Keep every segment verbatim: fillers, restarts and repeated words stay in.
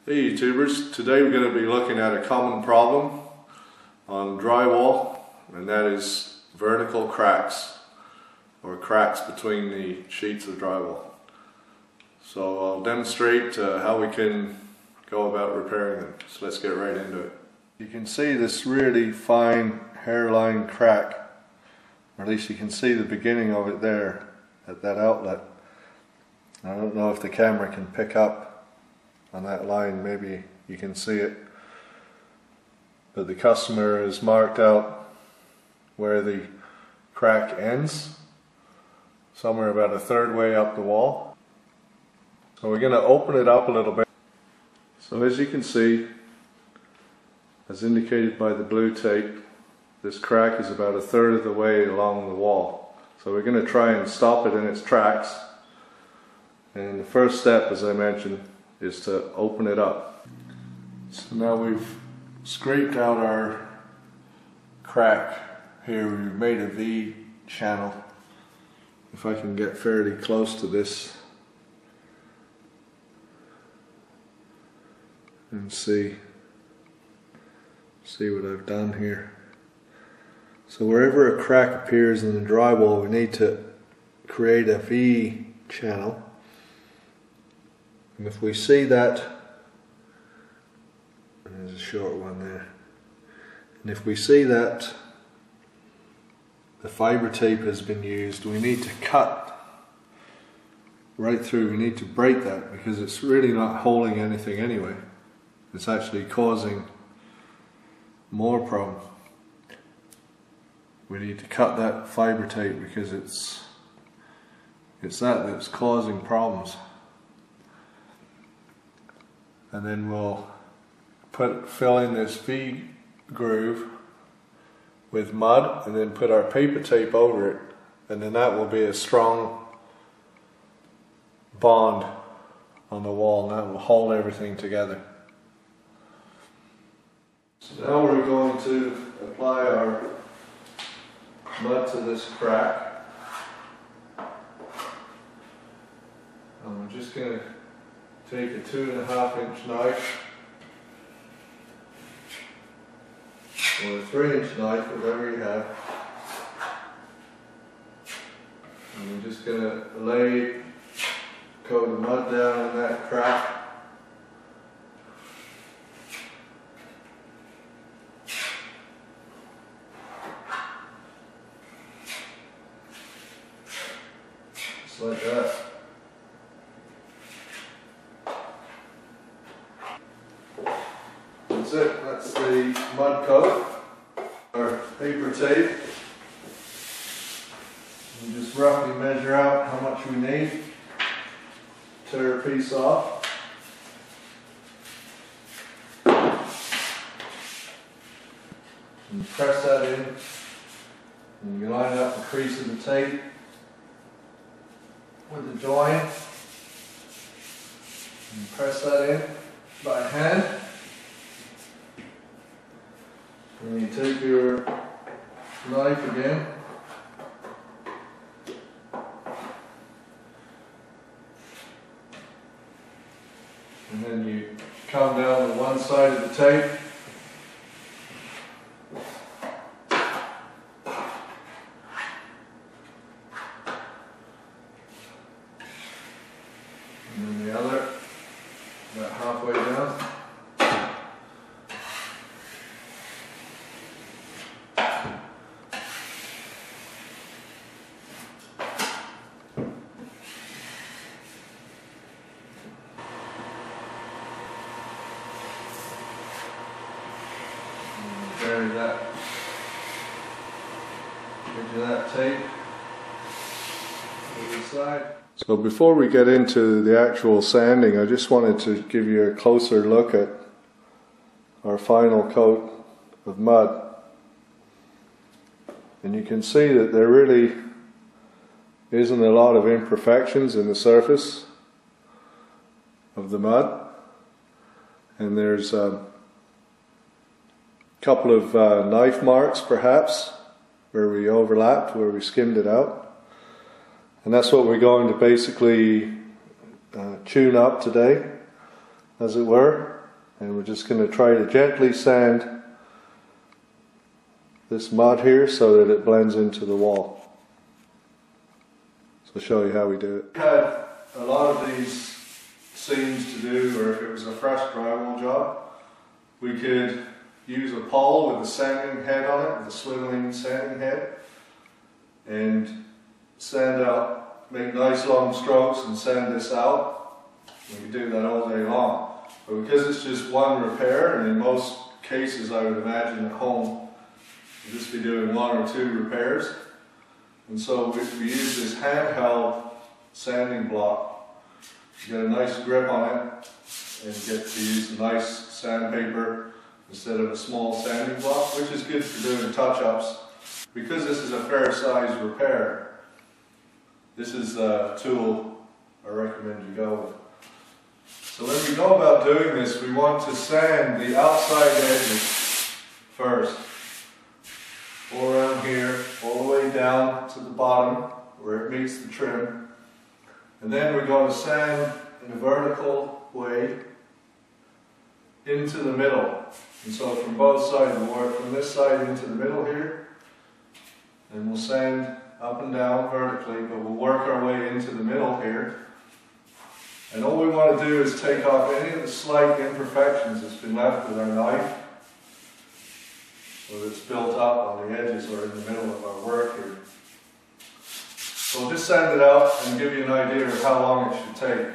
Hey YouTubers, today we're going to be looking at a common problem on drywall, and that is vertical cracks or cracks between the sheets of drywall. So I'll demonstrate uh, how we can go about repairing them. So let's get right into it. You can see this really fine hairline crack, or at least you can see the beginning of it there at that outlet. I don't know if the camera can pick up on that line, maybe you can see it, but the customer has marked out where the crack ends, somewhere about a third way up the wall. So we're going to open it up a little bit. So as you can see, as indicated by the blue tape, this crack is about a third of the way along the wall. So we're going to try and stop it in its tracks, and the first step, as I mentioned, is to open it up. So now we've scraped out our crack here. We've made a V channel. If I can get fairly close to this and see see what I've done here. So wherever a crack appears in the drywall, we need to create a V channel. And if we see that, there's a short one there, and if we see that the fiber tape has been used, we need to cut right through. We need to break that because it's really not holding anything anyway. It's actually causing more problem. We need to cut that fiber tape because it's it's that that's causing problems. And then we'll put fill in this V groove with mud, and then put our paper tape over it, and then that will be a strong bond on the wall, and that will hold everything together. So now we're going to apply our mud to this crack, and we're just going to take a two and a half inch knife or a three inch knife, whatever you have, and we're just going to lay coat of mud down in that crack. Just like that. That's it, that's the mud coat. Our paper tape. We just roughly measure out how much we need. Tear a piece off. And press that in. And you line up the crease of the tape with the join. And press that in by hand. And you take your knife again, and then you come down to one side of the tape, and then the other about halfway down. Bury that into that tape to the side. So before we get into the actual sanding, I just wanted to give you a closer look at our final coat of mud. And you can see that there really isn't a lot of imperfections in the surface of the mud, and there's um, couple of uh, knife marks perhaps where we overlapped, where we skimmed it out, and that's what we're going to basically uh, tune up today. as it were, and we're just going to try to gently sand this mud here so that it blends into the wall. So I'll show you how we do it. We had a lot of these seams to do, or if it was a fresh drywall job, we could use a pole with a sanding head on it, with a swiveling sanding head, and sand out, make nice long strokes and sand this out. We could do that all day long. But because it's just one repair, and in most cases I would imagine at home, you'll just be doing one or two repairs. And so we, we use this handheld sanding block. You get a nice grip on it and get to use a nice sandpaper instead of a small sanding block, which is good for doing touch-ups. Because this is a fair size repair, this is a tool I recommend you go with. So when we go about doing this, we want to sand the outside edges first. All around here, all the way down to the bottom where it meets the trim. And then we're going to sand in a vertical way into the middle. And so from both sides, we'll work from this side into the middle here. And we'll sand up and down vertically, but we'll work our way into the middle here. And all we want to do is take off any of the slight imperfections that's been left with our knife, or that's built up on the edges or in the middle of our work here. So we'll just sand it out and give you an idea of how long it should take.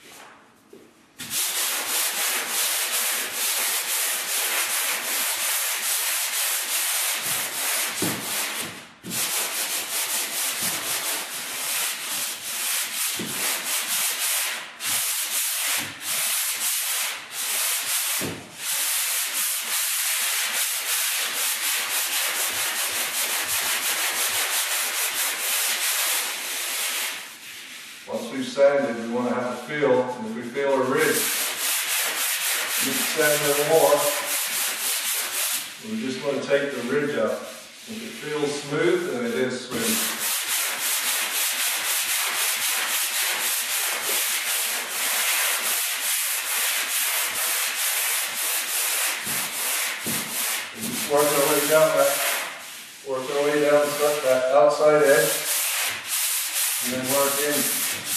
Once we've sanded, we want to have a feel, and if we feel a ridge, we can sand a little more. And we just want to take the ridge up. If it feels smooth, then it is smooth. We just work our way down that, work our way down that outside edge, and then work in.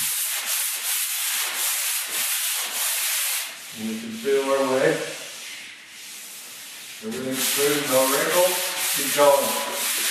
And we can feel our way. Everything's smooth, no wrinkles. Keep going.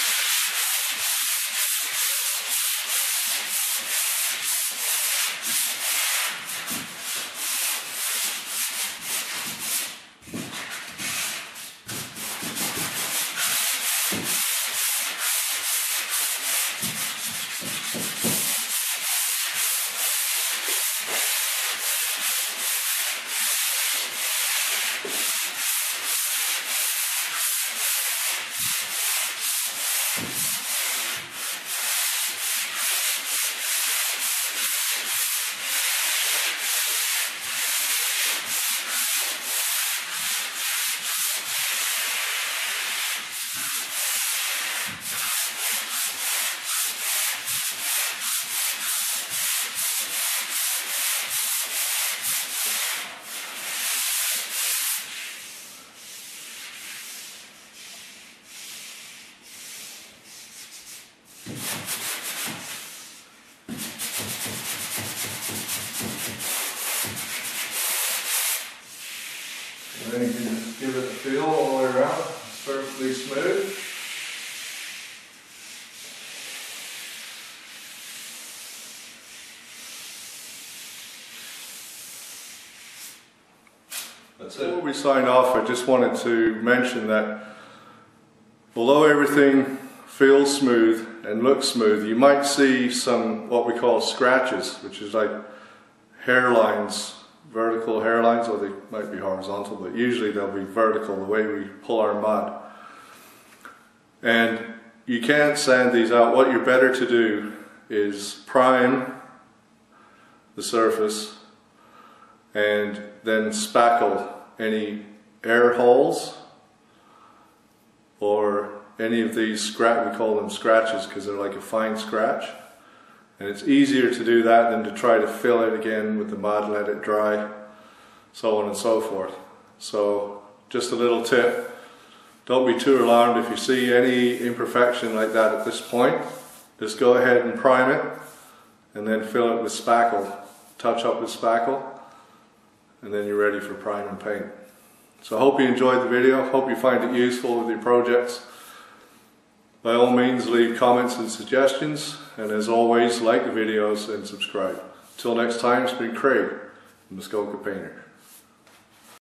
And then you can just give it a feel all the way around. It's perfectly smooth. That's it. Before we sign off, I just wanted to mention that although everything feels smooth and looks smooth, you might see some what we call scratches, which is like hairlines, vertical hairlines, or they might be horizontal, but usually they'll be vertical the way we pull our mud. And you can't sand these out. What you're better to do is prime the surface and then spackle any air holes or any of these scratch, we call them scratches because they're like a fine scratch. And it's easier to do that than to try to fill it again with the mud, let it dry. so on and so forth. So just a little tip, don't be too alarmed if you see any imperfection like that at this point. Just go ahead and prime it and then fill it with spackle, touch up with spackle, and then you're ready for prime and paint. So I hope you enjoyed the video, hope you find it useful with your projects. By all means, leave comments and suggestions, and as always, like the videos and subscribe. Till next time, it's been Craig, the Muskoka Painter.